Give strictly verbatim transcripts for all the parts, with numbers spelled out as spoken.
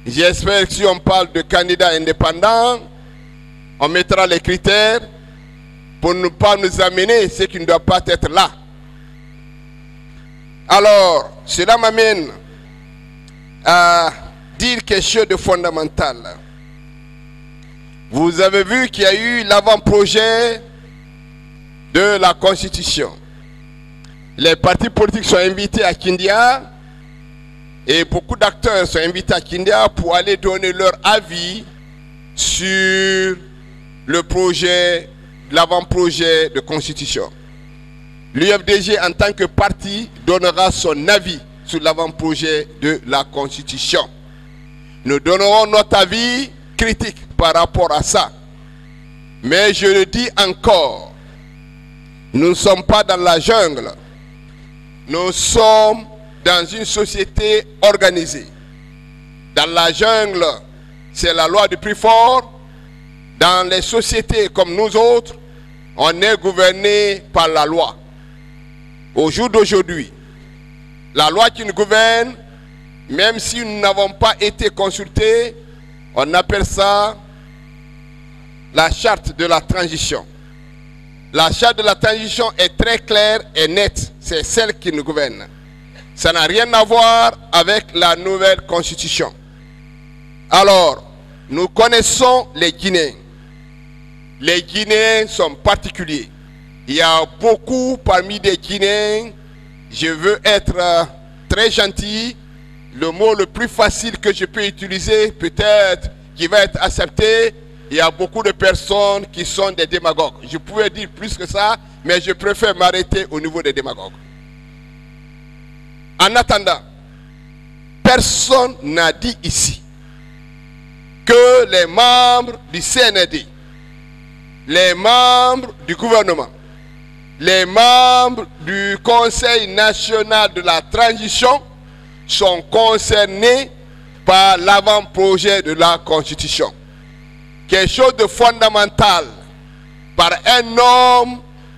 J'espère que si on parle de candidats indépendants, on mettra les critères pour ne pas nous amener ce qui ne doit pas être là. Alors, cela m'amène à dire quelque chose de fondamental. Vous avez vu qu'il y a eu l'avant-projet de la Constitution. Les partis politiques sont invités à Kindia et beaucoup d'acteurs sont invités à Kindia pour aller donner leur avis sur le projet, l'avant-projet de Constitution. L'U F D G en tant que parti donnera son avis sur l'avant-projet de la Constitution. Nous donnerons notre avis critique par rapport à ça. Mais je le dis encore, nous ne sommes pas dans la jungle. Nous sommes dans une société organisée. Dans la jungle, c'est la loi du plus fort. Dans les sociétés comme nous autres, on est gouverné par la loi. Au jour d'aujourd'hui, la loi qui nous gouverne, même si nous n'avons pas été consultés, on appelle ça la charte de la transition. La charte de la transition est très claire et nette. C'est celle qui nous gouverne. Ça n'a rien à voir avec la nouvelle constitution. Alors, nous connaissons les Guinéens. Les Guinéens sont particuliers. Il y a beaucoup parmi les Guinéens, je veux être euh, très gentil, le mot le plus facile que je peux utiliser, peut-être qui va être accepté, il y a beaucoup de personnes qui sont des démagogues. Je pouvais dire plus que ça, mais je préfère m'arrêter au niveau des démagogues. En attendant, personne n'a dit ici que les membres du C N D, les membres du gouvernement, les membres du Conseil national de la transition sont concernés par l'avant-projet de la Constitution. Quelque chose de fondamental par un homme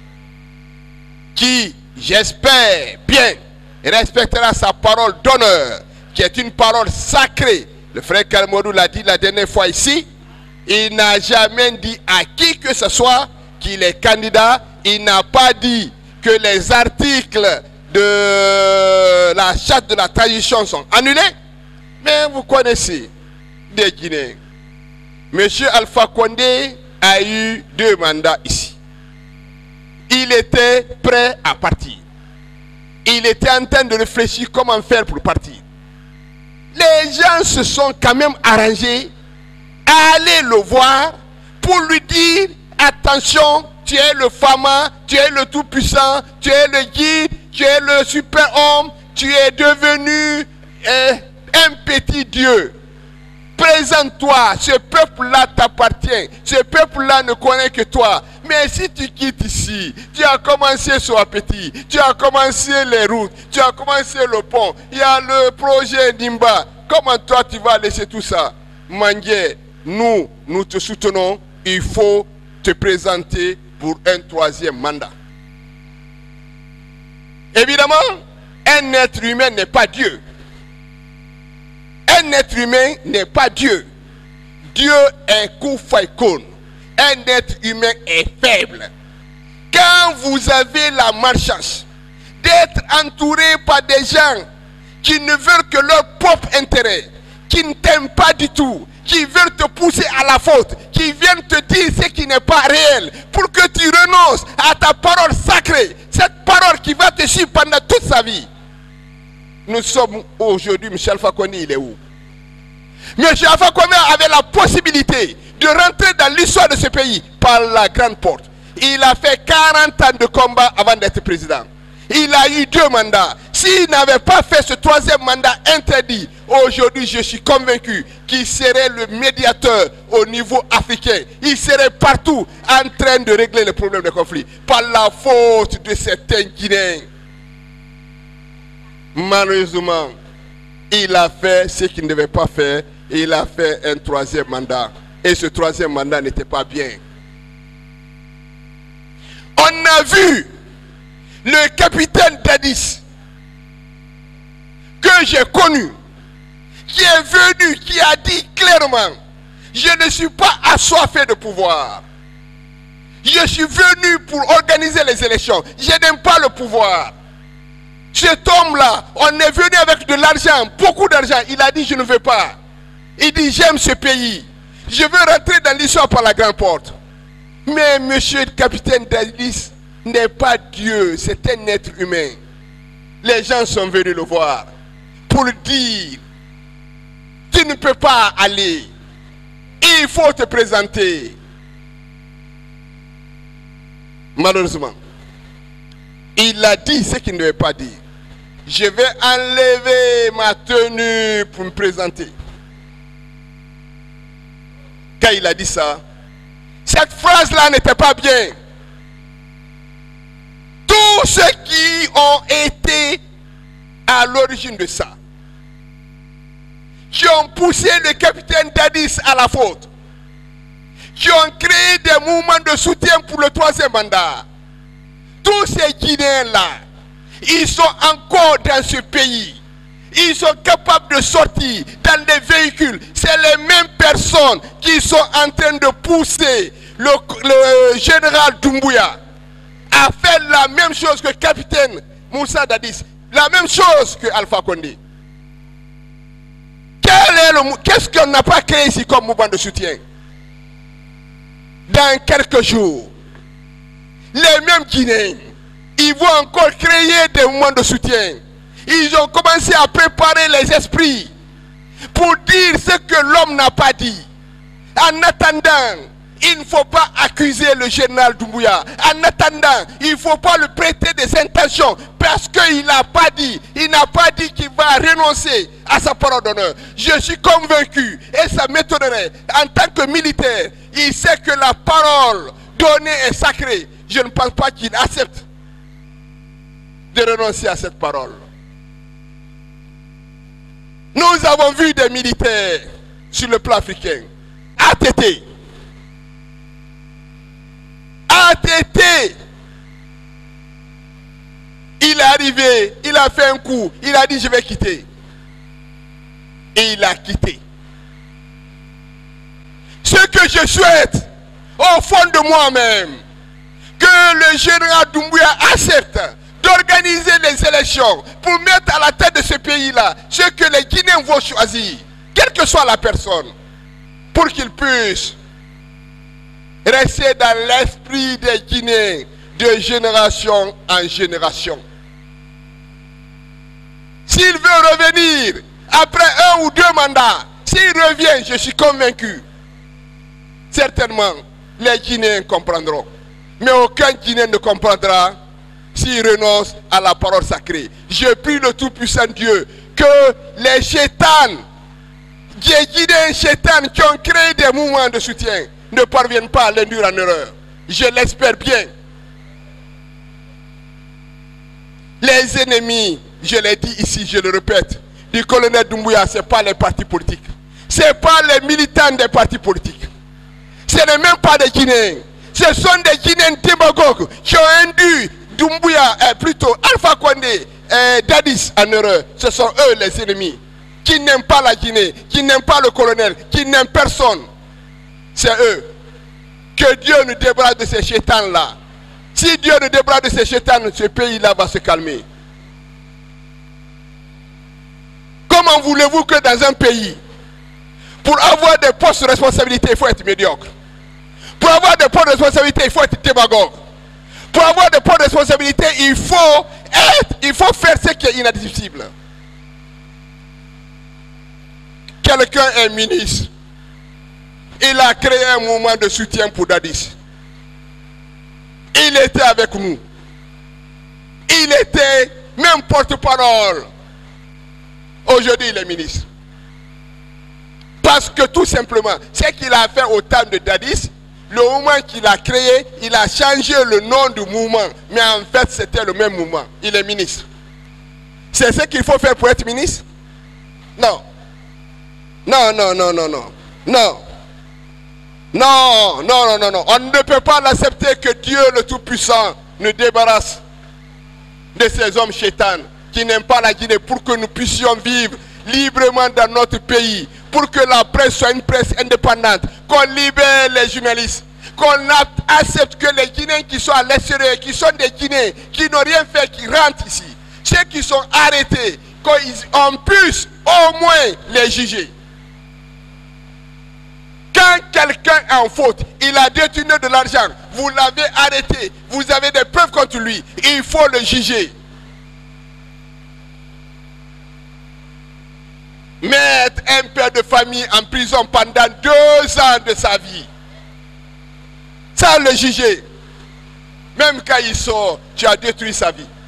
qui, j'espère bien, respectera sa parole d'honneur, qui est une parole sacrée. Le frère Kalmodou l'a dit la dernière fois ici. Il n'a jamais dit à qui que ce soit qu'il est candidat. Il n'a pas dit que les articles de la charte de la transition sont annulés. Mais vous connaissez des Guinéens. Monsieur Alpha Condé a eu deux mandats ici. Il était prêt à partir. Il était en train de réfléchir comment faire pour partir. Les gens se sont quand même arrangés à aller le voir pour lui dire attention, tu es le Fama, tu es le tout-puissant, tu es le guide, tu es le super-homme, tu es devenu euh, un petit Dieu. Présente-toi, ce peuple-là t'appartient, ce peuple-là ne connaît que toi. Mais si tu quittes ici, tu as commencé sur appétit, tu as commencé les routes, tu as commencé le pont, il y a le projet Nimba. Comment toi tu vas laisser tout ça? Mangué, nous, nous te soutenons, il faut te présenter pour un troisième mandat. Évidemment, un être humain n'est pas Dieu. Un être humain n'est pas Dieu. Dieu est Koufaïkoun. Un être humain est faible. Quand vous avez la malchance d'être entouré par des gens qui ne veulent que leur propre intérêt, qui ne t'aiment pas du tout, qui veulent te pousser à la faute, qui viennent te dire ce qui n'est pas réel, pour que tu renonces à ta parole sacrée, cette parole qui va te suivre pendant toute sa vie. Nous sommes aujourd'hui, M. Alpha Condé, il est où? M. Alpha Condé avait la possibilité de rentrer dans l'histoire de ce pays par la grande porte. Il a fait quarante ans de combat avant d'être président. Il a eu deux mandats. S'il n'avait pas fait ce troisième mandat interdit, aujourd'hui je suis convaincu qu'il serait le médiateur au niveau africain. Il serait partout en train de régler les problèmes de conflit. Par la faute de certains Guinéens. Malheureusement, il a fait ce qu'il ne devait pas faire. Il a fait un troisième mandat. Et ce troisième mandat n'était pas bien. On a vu le capitaine Dadis, que j'ai connu, qui est venu, qui a dit clairement, je ne suis pas assoiffé de pouvoir. Je suis venu pour organiser les élections. Je n'aime pas le pouvoir. Cet homme-là, on est venu avec de l'argent, beaucoup d'argent. Il a dit, je ne veux pas. Il dit, j'aime ce pays. Je veux rentrer dans l'histoire par la grande porte. Mais monsieur le capitaine Dadis n'est pas Dieu, c'est un être humain. Les gens sont venus le voir pour lui dire, tu ne peux pas aller. Il faut te présenter. Malheureusement, il a dit ce qu'il ne devait pas dire. Je vais enlever ma tenue pour me présenter. Quand il a dit ça, cette phrase-là n'était pas bien. Tous ceux qui ont été à l'origine de ça, qui ont poussé le capitaine Dadis à la faute, qui ont créé des mouvements de soutien pour le troisième mandat, tous ces Guinéens-là, ils sont encore dans ce pays. Ils sont capables de sortir dans des véhicules. C'est les mêmes personnes qui sont en train de pousser le, le général Doumbouya à faire la même chose que le capitaine Moussa Dadis, la même chose que Alpha Condé. Qu'est-ce qu'on n'a pas créé ici comme mouvement de soutien? Dans quelques jours, les mêmes Guinéens, ils vont encore créer des mouvements de soutien. Ils ont commencé à préparer les esprits pour dire ce que l'homme n'a pas dit. En attendant, il ne faut pas accuser le général Doumbouya. En attendant, il ne faut pas lui prêter des intentions parce qu'il n'a pas dit, il n'a pas dit qu'il va renoncer à sa parole d'honneur. Je suis convaincu, et ça m'étonnerait, en tant que militaire, il sait que la parole donnée est sacrée. Je ne pense pas qu'il accepte de renoncer à cette parole. Nous avons vu des militaires sur le plan africain. A T T. A T T. Il est arrivé, il a fait un coup, il a dit je vais quitter. Et il a quitté. Ce que je souhaite, au fond de moi-même, que le général Doumbouya accepte d'organiser les élections pour mettre à la tête de ce pays-là ce que les Guinéens vont choisir, quelle que soit la personne, pour qu'ils puissent rester dans l'esprit des Guinéens de génération en génération. S'il veut revenir après un ou deux mandats, s'il revient, je suis convaincu, certainement les Guinéens comprendront. Mais aucun Guinéen ne comprendra s'il renonce à la parole sacrée. Je prie le Tout-Puissant Dieu que les chétans, les Guinéens chétans qui ont créé des mouvements de soutien ne parviennent pas à l'induire en erreur. Je l'espère bien. Les ennemis, je l'ai dit ici, je le répète, du colonel Doumbouya, ce n'est pas les partis politiques. Ce n'est pas les militants des partis politiques. Ce n'est même pas des Guinéens. Ce sont des Guinéens démagogues qui ont induit Doumbouya, euh, plutôt Alpha Condé, euh, Dadis en erreur. Ce sont eux les ennemis qui n'aiment pas la Guinée, qui n'aiment pas le colonel, qui n'aiment personne. C'est eux. Que Dieu nous débarrasse de ces chétans-là. Si Dieu nous débarrasse de ces chétans, ce pays-là va se calmer. Comment voulez-vous que dans un pays, pour avoir des postes de responsabilité, il faut être médiocre. Pour avoir des postes de responsabilité, il faut être démagogue. Pour avoir des postes de responsabilité, il faut être, il faut faire ce qui est inadmissible. Quelqu'un est ministre. Il a créé un mouvement de soutien pour Dadis. Il était avec nous. Il était même porte-parole. Aujourd'hui, il est ministre. Parce que tout simplement, ce qu'il a fait au temps de Dadis, le mouvement qu'il a créé, il a changé le nom du mouvement. Mais en fait, c'était le même mouvement. Il est ministre. C'est ce qu'il faut faire pour être ministre? Non. Non, non, non, non, non. Non. Non, non, non, non, non. On ne peut pas l'accepter que Dieu le Tout-Puissant nous débarrasse de ces hommes chétans qui n'aiment pas la Guinée pour que nous puissions vivre librement dans notre pays, pour que la presse soit une presse indépendante, qu'on libère les journalistes, qu'on accepte que les Guinéens qui sont à l'extérieur, qui sont des Guinéens, qui n'ont rien fait, qui rentrent ici, ceux qui sont arrêtés, qu'on puisse au moins les juger. Quand quelqu'un est en faute, il a détourné de l'argent, vous l'avez arrêté, vous avez des preuves contre lui, il faut le juger. Mettre un père de famille en prison pendant deux ans de sa vie, sans le juger, même quand il sort, tu as détruit sa vie.